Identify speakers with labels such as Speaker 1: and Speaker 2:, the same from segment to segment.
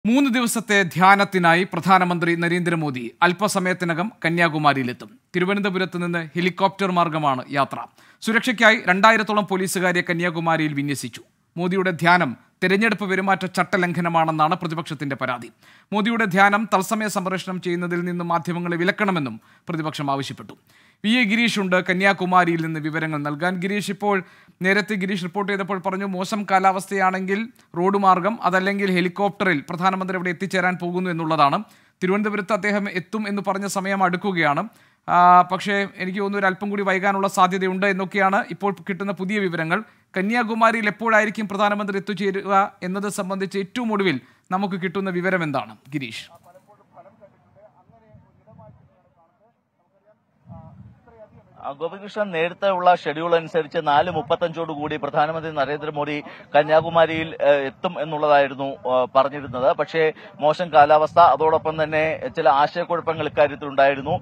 Speaker 1: 3 ദിവസത്തെ ധ്യാനത്തിനായി പ്രധാനമന്ത്രി നരേന്ദ്രമോദി അല്പസമയത്തിനകം കന്യാകുമാരിയിലെത്തും. തിരുവനന്തപുരത്ത് നിന്ന് ഹെലികോപ്റ്റർ മാർഗമാണ് യാത്ര. സുരക്ഷയ്ക്കായി 2000-ഓളം പോലീസുകാരെ കന്യാകുമാരിയിൽ വിന്യസിച്ചു. മോദിയുടെ ധ്യാനം തെരഞ്ഞെടുപ്പ് പെരുമാറ്റ ചട്ടലംഘനമാണെന്നാണ് പ്രതിപക്ഷത്തിന്റെ പരാതി. മോദിയുടെ ധ്യാനം തത്സമയ സംപ്രേഷണം ചെയ്യുന്നതിൽ നിന്ന് മാധ്യമങ്ങളെ വിലക്കണമെന്നും പ്രതിപക്ഷം ആവശ്യപ്പെട്ടു. വി എ ഗിരീഷ് ഉണ്ട് കന്യാകുമാരിയിൽ നിന്ന് വിവരങ്ങൾ നൽകാൻ. ഗിരീഷ്, ഇപ്പോൾ നേരത്തെ ഗിരീഷ് റിപ്പോർട്ട് ചെയ്തപ്പോൾ പറഞ്ഞു മോശം കാലാവസ്ഥയാണെങ്കിൽ റോഡ് മാർഗം അതല്ലെങ്കിൽ ഹെലികോപ്റ്ററിൽ പ്രധാനമന്ത്രി അവിടെ എത്തിച്ചേരാൻ പോകുന്നു എന്നുള്ളതാണ്. തിരുവനന്തപുരത്ത് അദ്ദേഹം എത്തും എന്ന് പറഞ്ഞ സമയം അടുക്കുകയാണ്. പക്ഷേ എനിക്ക് തോന്നുന്നു അല്പം കൂടി വൈകാനുള്ള സാധ്യതയുണ്ട് എന്നൊക്കെയാണ് ഇപ്പോൾ കിട്ടുന്ന പുതിയ വിവരങ്ങൾ. കന്യാകുമാരിയിൽ എപ്പോഴായിരിക്കും പ്രധാനമന്ത്രി എത്തിച്ചേരുക എന്നത് സംബന്ധിച്ച് ഏറ്റവും ഒടുവിൽ നമുക്ക് കിട്ടുന്ന വിവരം എന്താണ് ഗിരീഷ്?
Speaker 2: ഗോപികൃഷ്ണൻ, നേരത്തെ ഉള്ള ഷെഡ്യൂൾ അനുസരിച്ച് 4:35 പ്രധാനമന്ത്രി നരേന്ദ്രമോദി കന്യാകുമാരിയിൽ എത്തും എന്നുള്ളതായിരുന്നു പറഞ്ഞിരുന്നത്. പക്ഷേ മോശം കാലാവസ്ഥ, അതോടൊപ്പം തന്നെ ചില ആശയക്കുഴപ്പങ്ങൾ ഇക്കാര്യത്തിലുണ്ടായിരുന്നു.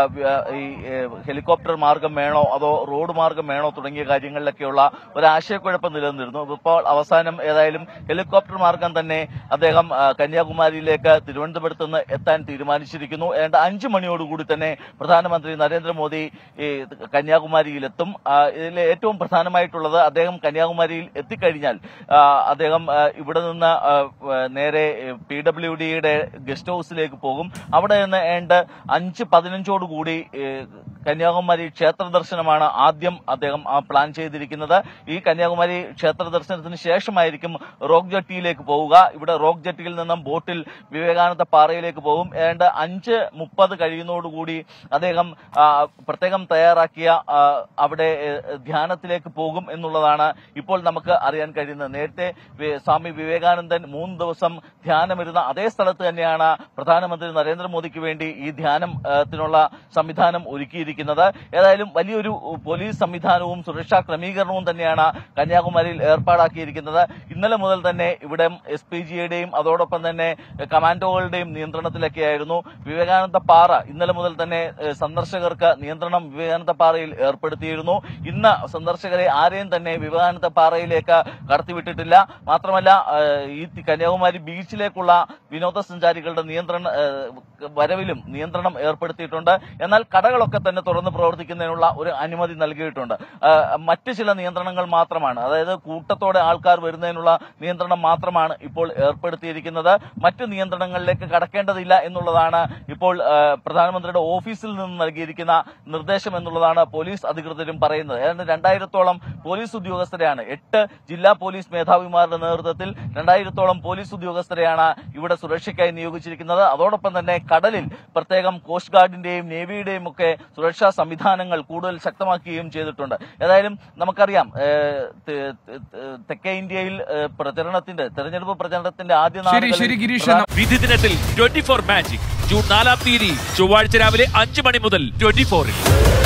Speaker 2: ഈ ഹെലികോപ്റ്റർ മാർഗം വേണോ അതോ റോഡ് മാർഗം വേണോ തുടങ്ങിയ കാര്യങ്ങളിലൊക്കെയുള്ള ഒരു ആശയക്കുഴപ്പം നിലനിന്നിരുന്നു. ഇപ്പോൾ അവസാനം ഏതായാലും ഹെലികോപ്റ്റർ മാർഗം തന്നെ അദ്ദേഹം കന്യാകുമാരിയിലേക്ക് തിരുവനന്തപുരത്ത് നിന്ന് എത്താൻ തീരുമാനിച്ചിരിക്കുന്നു. ഏതാണ്ട് 5 മണിയോടുകൂടി തന്നെ പ്രധാനമന്ത്രി നരേന്ദ്രമോദി കന്യാകുമാരിയിലെത്തും. ഇതിൽ ഏറ്റവും പ്രധാനമായിട്ടുള്ളത് അദ്ദേഹം കന്യാകുമാരിയിൽ എത്തിക്കഴിഞ്ഞാൽ അദ്ദേഹം ഇവിടെ നിന്ന് നേരെ PWDയുടെ ഗസ്റ്റ് ഹൌസിലേക്ക് പോകും. അവിടെ നിന്ന് ഏതാണ്ട് 5:15 കന്യാകുമാരി ക്ഷേത്ര ദർശനമാണ് ആദ്യം അദ്ദേഹം പ്ലാൻ ചെയ്തിരിക്കുന്നത്. ഈ കന്യാകുമാരി ക്ഷേത്ര ദർശനത്തിന് ശേഷമായിരിക്കും റോക്ക് ജെട്ടിയിലേക്ക് പോവുക. ഇവിടെ റോക്ക് ജെട്ടിയിൽ നിന്നും ബോട്ടിൽ വിവേകാനന്ദ പാറയിലേക്ക് പോകും. ഏതാണ്ട് 5:30 കഴിയുന്നതോടുകൂടി അദ്ദേഹം പ്രത്യേകം തയ്യാറാക്കിയ അവിടെ ധ്യാനത്തിലേക്ക് പോകും എന്നുള്ളതാണ് ഇപ്പോൾ നമുക്ക് അറിയാൻ കഴിയുന്നത്. നേരത്തെ സ്വാമി വിവേകാനന്ദൻ 3 ദിവസം ധ്യാനമിരുന്ന അതേ സ്ഥലത്ത് തന്നെയാണ് പ്രധാനമന്ത്രി നരേന്ദ്രമോദിക്ക് വേണ്ടി ഈ ധ്യാനത്തിനുള്ള സംവിധാനം ഒരുക്കിയിരിക്കുന്നത്. ഏതായാലും വലിയൊരു പോലീസ് സംവിധാനവും സുരക്ഷാ ക്രമീകരണവും തന്നെയാണ് കന്യാകുമാരിയിൽ ഏർപ്പാടാക്കിയിരിക്കുന്നത്. ഇന്നലെ മുതൽ തന്നെ ഇവിടെ SPGയുടെയും അതോടൊപ്പം തന്നെ കമാൻഡോകളുടെയും നിയന്ത്രണത്തിലൊക്കെയായിരുന്നു. വിവേകാനന്ദ പാറ ഇന്നലെ മുതൽ തന്നെ സന്ദർശകർക്ക് നിയന്ത്രണം വിവേകാനന്ദ പാറയിൽ ഏർപ്പെടുത്തിയിരുന്നു. ഇന്ന് സന്ദർശകരെ ആരെയും തന്നെ വിവേകാനന്ദ പാറയിലേക്ക് കടത്തിവിട്ടിട്ടില്ല. മാത്രമല്ല ഈ കന്യാകുമാരി ബീച്ചിലേക്കുള്ള വിനോദസഞ്ചാരികളുടെ വരവിലും നിയന്ത്രണം ഏർപ്പെടുത്തിയിട്ടുണ്ട്. എന്നാൽ കടകളൊക്കെ തന്നെ തുറന്ന് പ്രവർത്തിക്കുന്നതിനുള്ള ഒരു അനുമതി നൽകിയിട്ടുണ്ട്. മറ്റു ചില നിയന്ത്രണങ്ങൾ മാത്രമാണ്, അതായത് കൂട്ടത്തോടെ ആൾക്കാർ വരുന്നതിനുള്ള നിയന്ത്രണം മാത്രമാണ് ഇപ്പോൾ ഏർപ്പെടുത്തിയിരിക്കുന്നത്. മറ്റു നിയന്ത്രണങ്ങളിലേക്ക് കടക്കേണ്ടതില്ല എന്നുള്ളതാണ് ഇപ്പോൾ പ്രധാനമന്ത്രിയുടെ ഓഫീസിൽ നിന്ന് നൽകിയിരിക്കുന്ന നിർദ്ദേശം എന്നുള്ളതാണ് പോലീസ് അധികൃതരും പറയുന്നത്. ഏതാണ്ട് 2000-ഓളം പോലീസ് ഉദ്യോഗസ്ഥരെയാണ്, 8 ജില്ലാ പോലീസ് മേധാവിമാരുടെ നേതൃത്വത്തിൽ 2000-ഓളം പോലീസ് ഉദ്യോഗസ്ഥരെയാണ് ഇവിടെ സുരക്ഷയ്ക്കായി നിയോഗിച്ചിരിക്കുന്നത്. അതോടൊപ്പം തന്നെ കടലിൽ പ്രത്യേകം കോസ്റ്റ് ഗാർഡിന്റെയും നേവിയുടെയും ഒക്കെ സുരക്ഷാ സംവിധാനങ്ങൾ കൂടുതൽ ശക്തമാക്കുകയും ചെയ്തിട്ടുണ്ട്. ഏതായാലും നമുക്കറിയാം, തെക്കേ ഇന്ത്യയിൽ തെരഞ്ഞെടുപ്പ് പ്രചരണത്തിന്റെ ആദ്യ നാളുകളിൽ
Speaker 3: വിധി ദിനത്തിൽ 24 മാജിക് ജൂൺ 4 ചൊവ്വാഴ്ച രാവിലെ 5 മണി മുതൽ 24-ൽ.